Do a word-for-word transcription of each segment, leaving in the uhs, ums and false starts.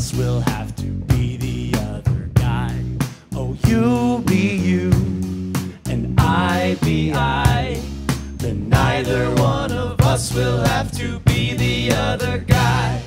us will have to be the other guy. Oh, you be you, and I be I. Then neither one of us will have to be the other guy.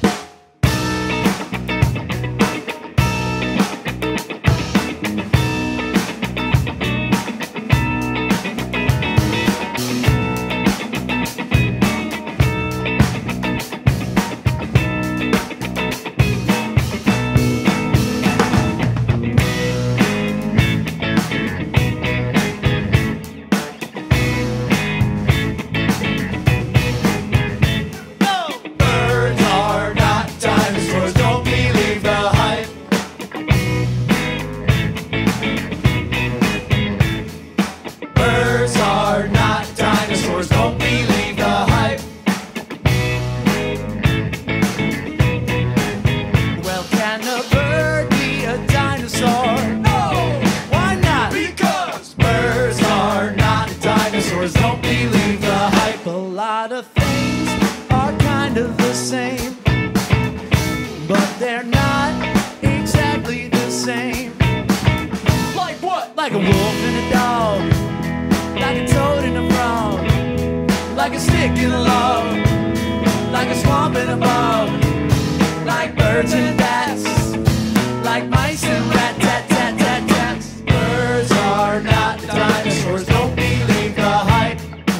Like a wolf and a dog, like a toad and a frog, like a stick and a log, like a swamp and a bog, like birds and bats, like mice and rat tat tat tat tats. Birds are not dinosaurs, don't believe the hype.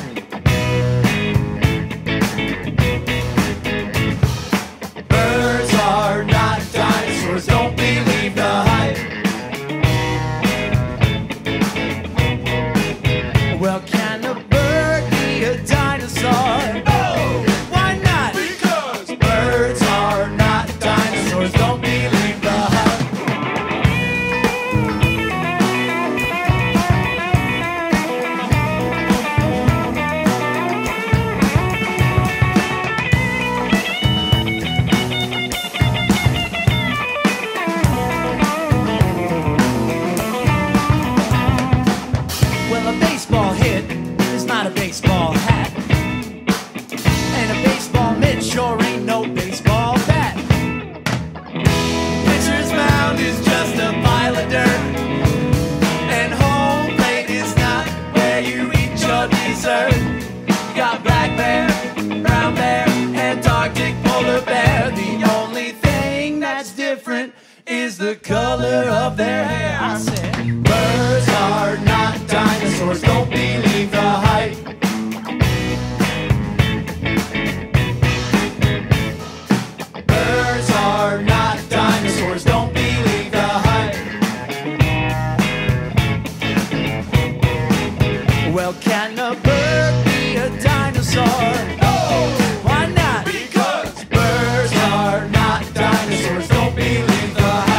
Birds are not dinosaurs, don't believe the hype. Well, can a bird be a dinosaur? Oh, why not? Because birds are not dinosaurs. Don't believe the hype. Well, a baseball hit is not a baseball hat, and a baseball mitt sure ain't no baseball bat. Pitcher's mound is just a pile of dirt, and home plate is not where you eat your dessert. You got black bear, brown bear, Antarctic polar bear. The only thing that's different is the color of their hair. I said, birds are not dinosaurs, don't believe the hype. Birds are not dinosaurs, don't believe the hype. Well, can a bird be a dinosaur? Oh, why not? Because birds are not dinosaurs, don't believe the hype.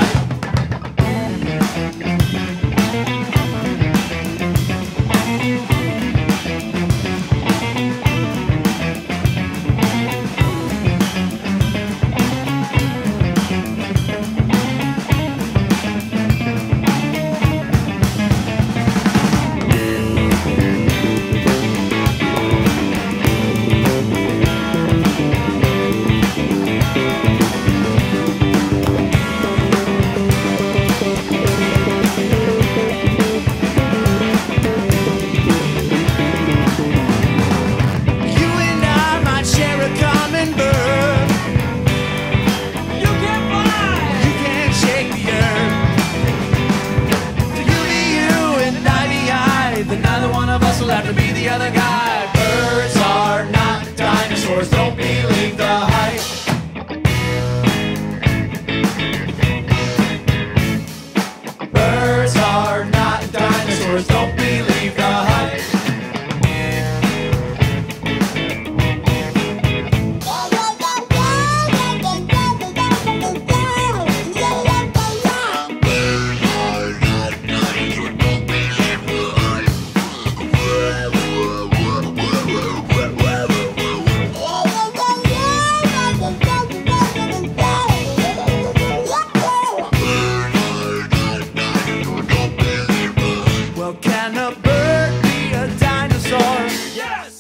We'll have to be the other guy. Birds are not dinosaurs, don't believe the hype. Birds are not dinosaurs, don't believe the hype. Can a bird be a dinosaur? Yes!